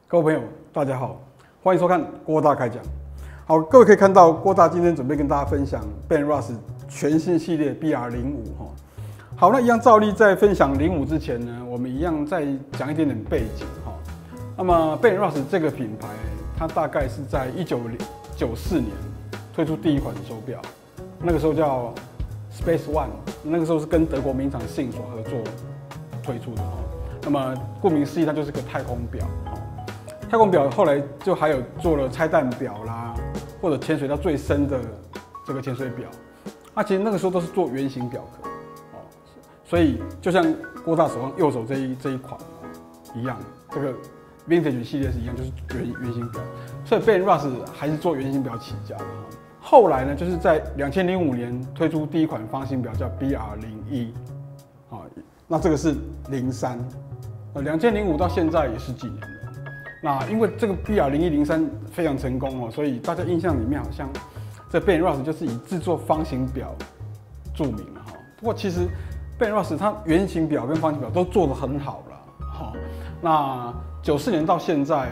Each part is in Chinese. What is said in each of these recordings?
各位朋友，大家好，欢迎收看郭大开讲。好，各位可以看到郭大今天准备跟大家分享 Benrus 全新系列 BR05哈。好，那一样照例在分享05之前呢，我们一样再讲一点点背景哈。那么 Benrus 这个品牌，它大概是在1994年推出第一款手表，那个时候叫 Space One， 那个时候是跟德国名厂 SING 所合作推出的哈。那么顾名思义，它就是个太空表。太空表后来就还有做了拆弹表啦，或者潜水到最深的这个潜水表。那其实那个时候都是做圆形表壳，所以就像郭大手上右手这一款一样，这个 Vintage 系列是一样，就是圆形表。所以 Benrus 还是做圆形表起家的。后来呢，就是在2005年推出第一款方形表，叫 BR01。那这个是03。2005到现在也10几年了。那因为这个 BR01、03非常成功哦，所以大家印象里面好像这 Benrus 就是以制作方形表著名了哈。不过其实 Benrus 它圆形表跟方形表都做得很好了哈。那94年到现在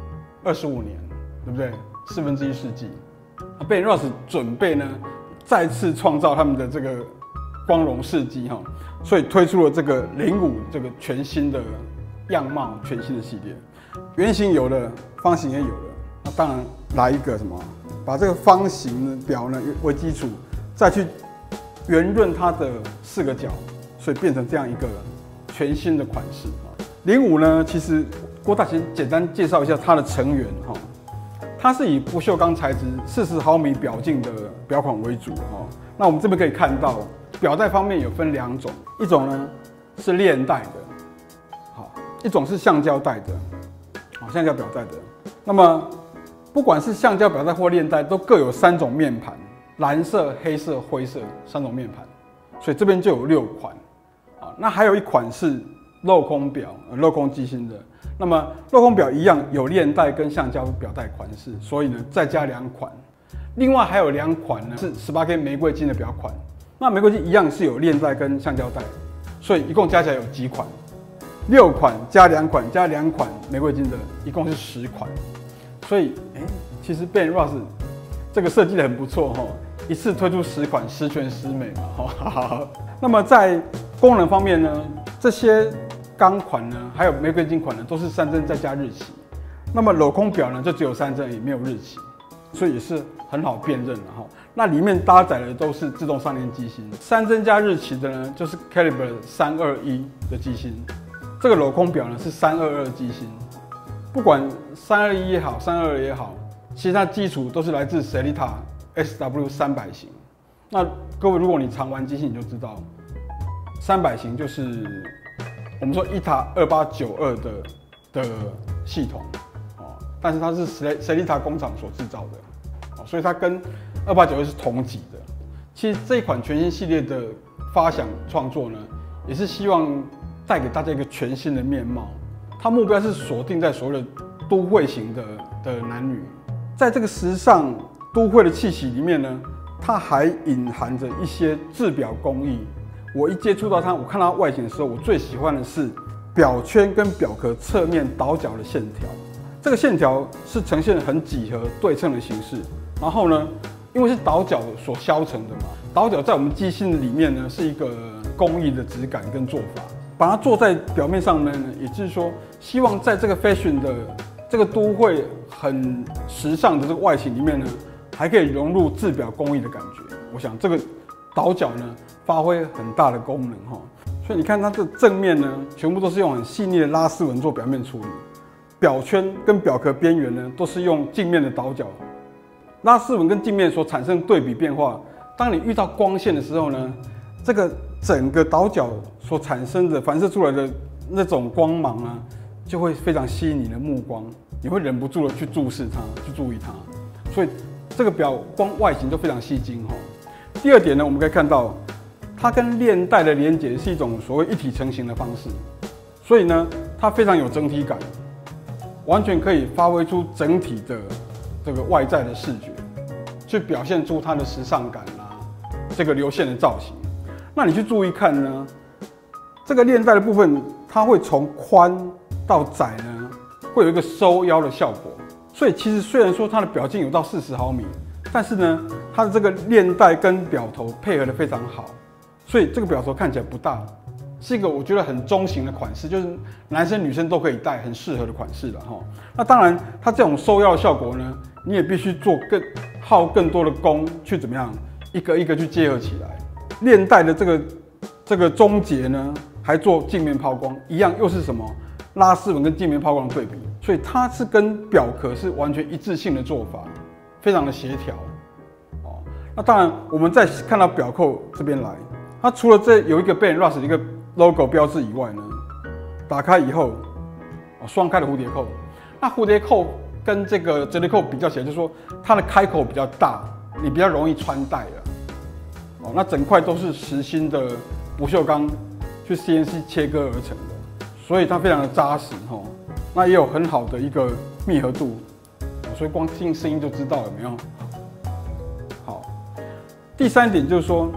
25年，对不对？1/4世纪。Benrus 准备呢再次创造他们的这个光荣事迹哈，所以推出了这个05这个全新的样貌、全新的系列。圆形有了，方形也有了，那当然来一个什么？把这个方形表呢为基础，再去圆润它的4个角，所以变成这样一个全新的款式。05呢，其实郭大先简单介绍一下它的成员哈，它是以不锈钢材质40毫米表径的表款为主哈。那我们这边可以看到，表带方面有分2种，一种呢是链带的，好，一种是橡胶带的。橡胶表带的，那么不管是橡胶表带或链带，都各有3种面盘，蓝色、黑色、灰色3种面盘，所以这边就有6款啊。那还有一款是镂空表，镂空机芯的。那么镂空表一样有链带跟橡胶表带款式，所以呢再加2款。另外还有2款呢是18K 玫瑰金的表款，那玫瑰金一样是有链带跟橡胶带，所以一共加起来有几款？6款加2款加2款玫瑰金的，一共是10款。所以，其实 Benrus 这个设计的很不错哈，一次推出10款，十全十美嘛哈。那么在功能方面呢，这些钢款呢，还有玫瑰金款呢，都是3针再加日期。那么镂空表呢，就只有3针，也没有日期，所以也是很好辨认的哈。那里面搭载的都是自动上链机芯，3针加日期的呢，就是 Caliber 321的机芯。这个镂空表呢是322机芯，不管321也好，322也好，其实它基础都是来自 Sellita SW300 型。那各位，如果你常玩机芯，你就知道300型就是我们说 ETA 2892的系统哦，但是它是 Sellita 工厂所制造的，所以它跟2892是同级的。其实这一款全新系列的发想创作呢，也是希望带给大家一个全新的面貌，它目标是锁定在所谓的都会型的男女，在这个时尚都会的气息里面呢，它还隐含着一些制表工艺。我一接触到它，我看到它外形的时候，我最喜欢的是表圈跟表壳侧面倒角的线条，这个线条是呈现很几何对称的形式。然后呢，因为是倒角所削成的嘛，倒角在我们机芯里面呢是一个工艺的质感跟做法。把它做在表面上面呢，也就是说，希望在这个 fashion 的这个都会很时尚的这个外形里面呢，还可以融入制表工艺的感觉。我想这个倒角呢，发挥很大的功能哈。所以你看它的正面呢，全部都是用很细腻的拉丝纹做表面处理，表圈跟表壳边缘呢，都是用镜面的倒角。拉丝纹跟镜面所产生对比变化，当你遇到光线的时候呢，这个整个倒角所产生的反射出来的那种光芒啊，就会非常吸引你的目光，你会忍不住的去注视它，去注意它。所以这个表光外形就非常吸睛哈。第二点呢，我们可以看到它跟链带的连接是一种所谓一体成型的方式，所以呢，它非常有整体感，完全可以发挥出整体的这个外在的视觉，去表现出它的时尚感啊，这个流线的造型。那你去注意看呢，这个链带的部分，它会从宽到窄呢， 会有一个收腰的效果。所以其实虽然说它的表径有到40毫米，但是呢，它的这个链带跟表头配合的非常好，所以这个表头看起来不大，是一个我觉得很中型的款式，就是男生女生都可以戴，很适合的款式了哈。那当然，它这种收腰的效果呢，你也必须耗更多的功去怎么样一个一个去结合起来。链带的这个中节呢，还做镜面抛光，一样又是什么拉丝纹跟镜面抛光的对比，所以它是跟表壳是完全一致性的做法，非常的协调。哦，那当然我们再看到表扣这边来，它除了这有一个 BenRush 的一个 logo 标志以外呢，打开以后，双开的蝴蝶扣，那蝴蝶扣跟这个折叠扣比较起来，就是说它的开口比较大，你比较容易穿戴了。哦，那整块都是实心的不锈钢去 CNC 切割而成的，所以它非常的扎实哈。那也有很好的一个密合度，所以光听声音就知道有没有。好，第三点就是说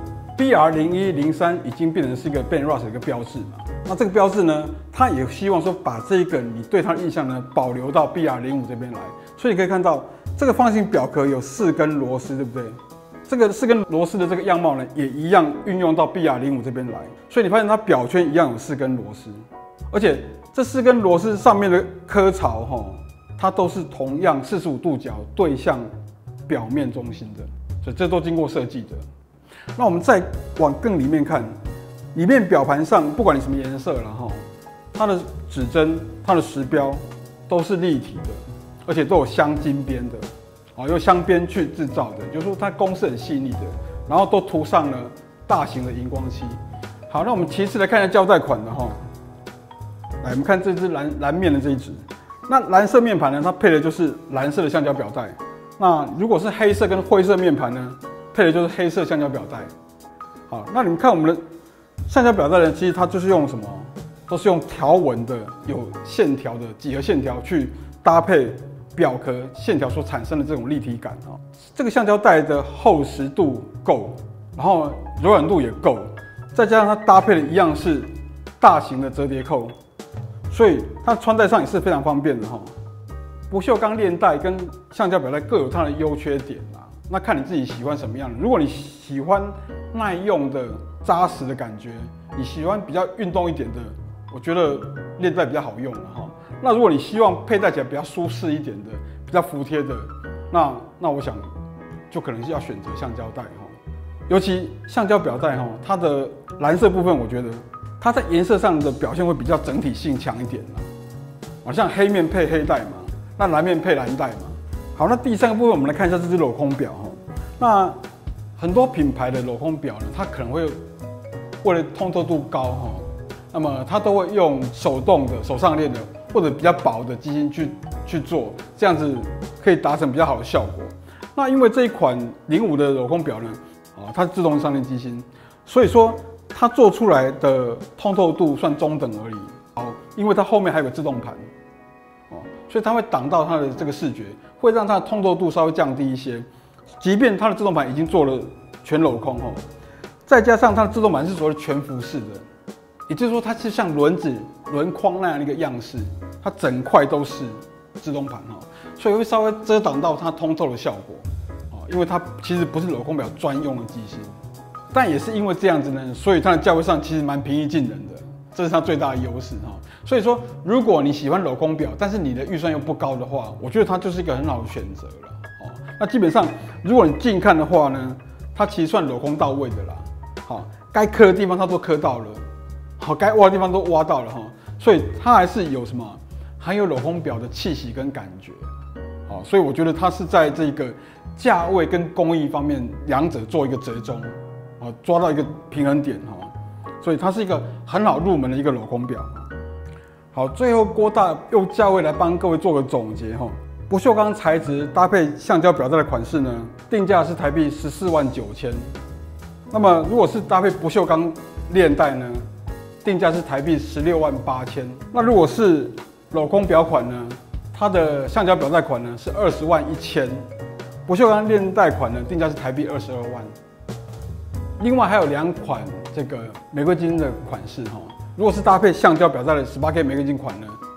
BR0103已经变成是一个 BenRush 的一个标志嘛。那这个标志呢，它也希望说把这个你对它的印象呢保留到 BR05这边来。所以你可以看到这个方形表壳有4根螺丝，对不对？这个4根螺丝的这个样貌呢，也一样运用到 BR05这边来。所以你发现它表圈一样有4根螺丝，而且这4根螺丝上面的科槽它都是同样45度角对向表面中心的，所以这都经过设计的。那我们再往更里面看，里面表盘上不管你什么颜色了它的指针、它的时标都是立体的，而且都有镶金边的。用镶边去制造的，就是说它工是很细腻的，然后都涂上了大型的荧光漆。好，那我们其次来看一下胶带款的来，我们看这支蓝面的这一支，那蓝色面盘呢，它配的就是蓝色的橡胶表带。那如果是黑色跟灰色面盘呢，配的就是黑色橡胶表带。好，那你们看我们的橡胶表带呢，其实它就是用什么？都是用条纹的、有线条的几何线条去搭配表壳线条所产生的这种立体感这个橡胶带的厚实度够，然后柔软度也够，再加上它搭配的一样是大型的折叠扣，所以它穿戴上也是非常方便的不锈钢链带跟橡胶表带各有它的优缺点那看你自己喜欢什么样的。如果你喜欢耐用的、扎实的感觉，你喜欢比较运动一点的，我觉得链带比较好用那如果你希望佩戴起来比较舒适一点的、比较服帖的，那我想就可能是要选择橡胶带尤其橡胶表带它的蓝色部分，我觉得它在颜色上的表现会比较整体性强一点像黑面配黑带嘛，那蓝面配蓝带嘛。好，那第3个部分我们来看一下这只镂空表那很多品牌的镂空表呢，它可能会为了通透度高那么它都会用手动的、手上链的或者比较薄的机芯去做，这样子可以达成比较好的效果。那因为这一款05的镂空表呢，它是自动上链机芯，所以说它做出来的通透度算中等而已。因为它后面还有个自动盘，所以它会挡到它的这个视觉，会让它的通透度稍微降低一些。即便它的自动盘已经做了全镂空再加上它的自动盘是所谓的全幅式的。也就是说，它是像轮子、轮框那样的一个样式，它整块都是自动盘所以会稍微遮挡到它通透的效果因为它其实不是镂空表专用的机芯，但也是因为这样子呢，所以它的价位上其实蛮平易近人的，这是它最大的优势所以说，如果你喜欢镂空表，但是你的预算又不高的话，我觉得它就是一个很好的选择了那基本上，如果你近看的话呢，它其实算镂空到位的啦该刻的地方它都刻到了。该挖的地方都挖到了所以它还是有什么很有镂空表的气息跟感觉所以我觉得它是在这个价位跟工艺方面两者做一个折中抓到一个平衡点所以它是一个很好入门的一个镂空表。好，最后郭大用价位来帮各位做个总结不锈钢材质搭配橡胶表带的款式呢，定价是台币149000。那么如果是搭配不锈钢链带呢，定价是台币168000。那如果是镂空表款呢，它的橡胶表带款呢是201000，不锈钢链带款呢定价是台币22万。另外还有2款这个玫瑰金的款式如果是搭配橡胶表带的18K 玫瑰金款呢，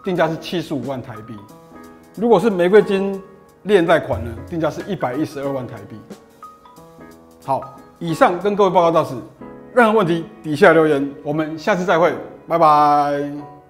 定价是75万台币。如果是玫瑰金链贷款呢，定价是112万台币。好，以上跟各位报告到此，任何问题底下留言，我们下次再会，拜拜。